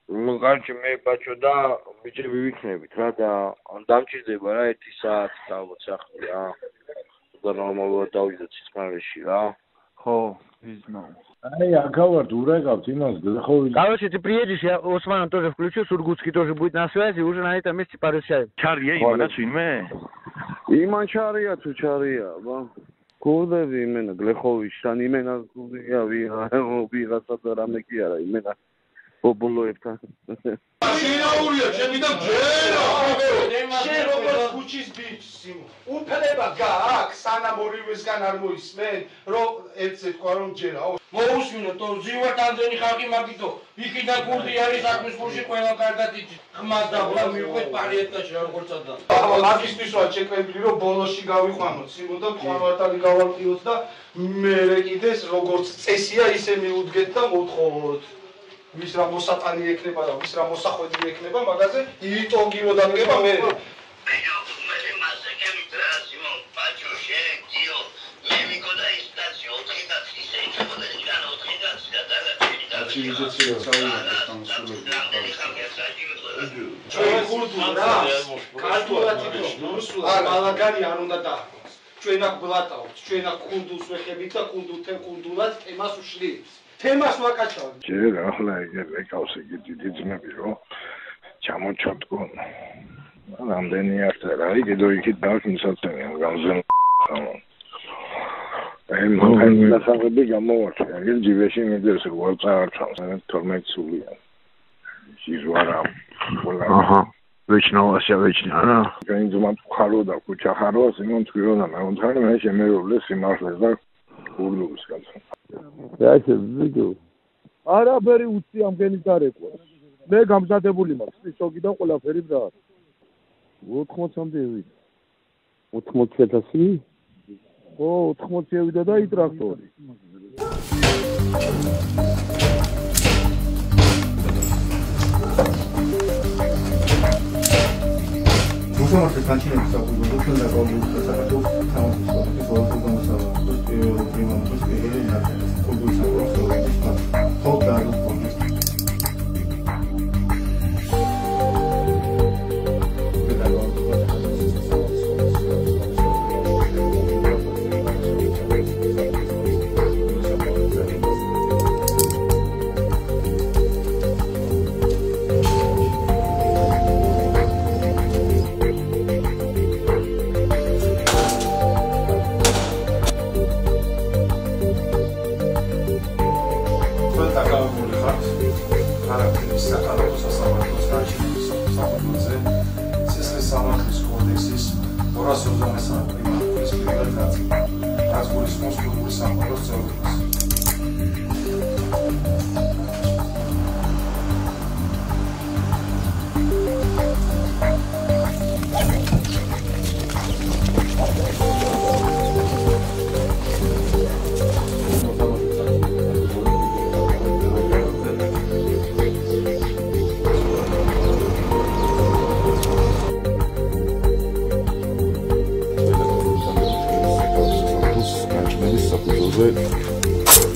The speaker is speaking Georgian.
კარჩი მე ბაჭო და ბიჭები ვიქნებით რა და დამჭირდება რა 1 საათი ალბათ სახლი რა. და ნორმალურად დავიდეთ სიცხარეში რა. ხო, измал. Ай, аговард, урегавთ იმას გლეხოვის. Короче, ты приедешь, я Османа тоже включу, Сургутский тоже будет на связи, уже на этом месте порешаем. Чария იმანა ვინმე? იმან ჩარია თუ ჩარია, ბა. გურდები იმენა გლეხოვისთან, იმენა გურდია ვიღაცა და რამე კი არა, იმენა ბობოლოებთან. შინაურია, ჩემი და ჯერა. შენ როგორც ქუჩის ბიჭს სიმო. უფლება გააქვს, სანამ ორივესგან არ მოისმენ, რომ ერთზე თქვა რომ ჯერა. მოусმინოთ, რომ ზივართ ამდენი ხალხი მაგითო, იქიდან გურდი არის საქმის ფულში ყველა კარგად იცით. ხმას და ბლა მივყვეთ პარიეტაში როგორცად და. მაგისთვის ვარ შეკვეთილი რომ ბოლოში გავიყვანოთ სიმო და ყვანვატალი გავალტიოთ და მე კიდეს როგორც წესია ისე მიუდგეთ და მოვთხოვოთ. ვის რა მოსატანი ექნება და ვის რა მოსახვედი ექნება მაგაზე იტოგიო დადგება მე. Civilizația sau ჩვენ კულტურა კულტურა ალაგარი არ უნდა დააქვს. ჩვენ აქ ბლატავთ, ჩვენ აქ კულტურს ვეხებით და კულტურთან კულტურად თემას უშლით. თემას ვაკაჩავთ. ჯერ ახლა ეგ ეკავს იგი დიდი ძმები რომ ჩამოჩოთკო. რამდენი ახლა რა იგედო იქით დავსაცემიან გამზენ. აი მაგალითად დასაღები გამოვარჩა. ეგ ჯიბეში მიდის როგორ წაარჩავს 12 სულია. სიზვარა ყველა. აჰა. ვეჩნავაშა ვეჩნა რა. განძმა ხარო და ქუჩა ხაროს იმონ თვითონა მაგონთან მე შემეულე სიმართლეს და გურლუს კაცო. რაიცე ვიდეო. არაფერი უცი ამგენი დარეკვა. მე გამზადებული მაქვს შოგი და ყველაფერი რა. 80-მდე ვიდე. 80,000? ხო, 80 ვიდა და იტრაქტორი. Muszę skończyć to, bo to na głowie to zaraz tam to to to prima pospiechali na to było samo to hotel Good.